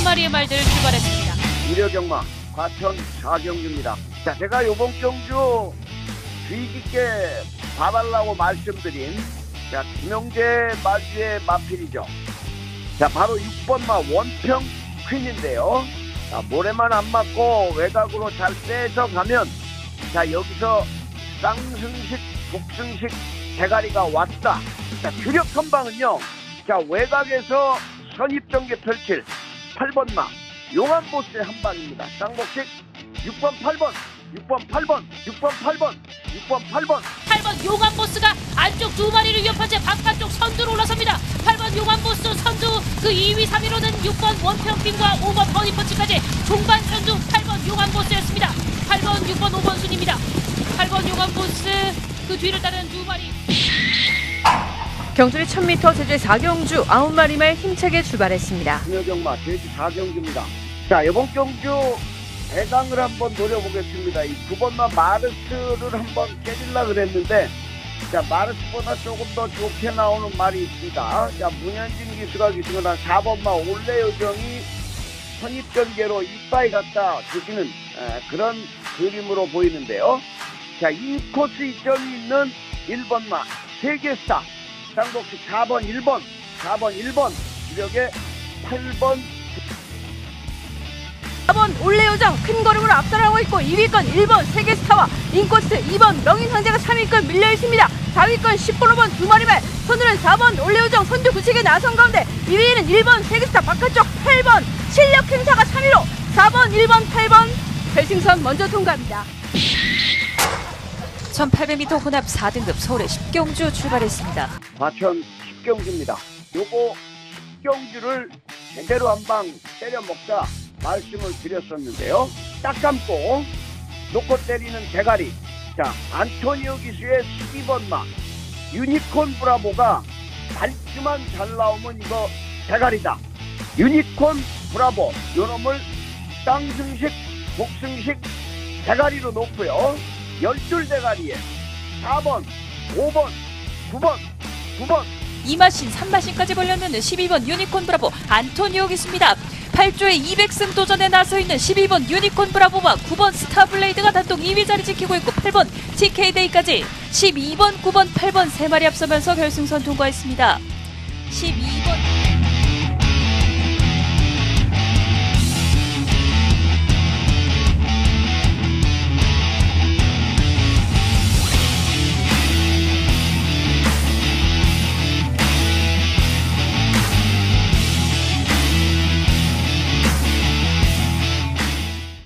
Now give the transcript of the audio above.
마리의 말들 출발했습니다. 일요경마 과천 4경주입니다. 자, 제가 요번 경주 주의 깊게 봐달라고 말씀드린 김영재 마주의 마필이죠. 자, 바로 6번마 원평 퀸인데요. 자, 모래만 안 맞고 외곽으로 잘 빼서 가면 자, 여기서 쌍승식, 복승식 대가리가 왔다. 자, 주력 선방은요. 자, 외곽에서 선입전개 펼칠 8번마 용암보스의 한방입니다. 쌍복식 6번 8번 6번 8번 6번 8번 6번 8번 8번 용암보스가 안쪽 두 마리를 위협한 채 바깥쪽 선두로 올라섭니다. 8번 용암보스 선두 그 2위 3위로는 6번 원평핀과 5번 허니펀치까지 종반 선두 8번 용암보스였습니다. 8번 6번 5번 순입니다. 8번 용암보스 그 뒤를 따르는 두 마리. 경주리 1000m 제주의 4경주 9마리 말 힘차게 출발했습니다. 금요경마 제주 4경주입니다. 자, 이번 경주 대강을 한번 노려보겠습니다. 이 9번마 마르스를 한번 깨질라 그랬는데 자, 마르스보다 조금 더 좋게 나오는 말이 있습니다. 자, 문현진 기수가 기승을 한 4번마 올레요정이 선입전개로 이빠이 갖다 주시는 그런 그림으로 보이는데요. 자, 이 코스 이점이 있는 1번마 세계스타 쌍복식 4번 1번 4번 1번 주력에 8번 4번 올레요정 큰 걸음으로 앞서나가고 있고 2위권 1번 세계스타와 인코스 2번 명인상제가 3위권 밀려있습니다. 4위권 10번 5번 두 마리 말 선두는 4번 올레요정 선두 구치게 나선 가운데 2위에는 1번 세계스타 바깥쪽 8번 실력 행사가 3위로 4번 1번 8번 결승선 먼저 통과합니다. 1800m 혼합 4등급 서울의 10경주 출발했습니다. 과천 10경주입니다. 요거 10경주를 제대로 한 방 때려 먹자 말씀을 드렸었는데요. 딱 감고 놓고 때리는 대가리. 자, 안토니오 기수의 12번마 유니콘 브라보가 발주만 잘 나오면 이거 대가리다. 유니콘 브라보 요놈을 쌍승식 복승식 대가리로 놓고요. 12대가리에 4번 5번 9번 9번 이마신 3마신까지 벌려는 12번 유니콘 브라보 안토니오 기수입니다. 8조의 200승 도전에 나서있는 12번 유니콘 브라보와 9번 스타블레이드가 단독 2위 자리 지키고 있고 8번 TK데이까지 12번 9번 8번 3마리 앞서면서 결승선 통과했습니다. 12번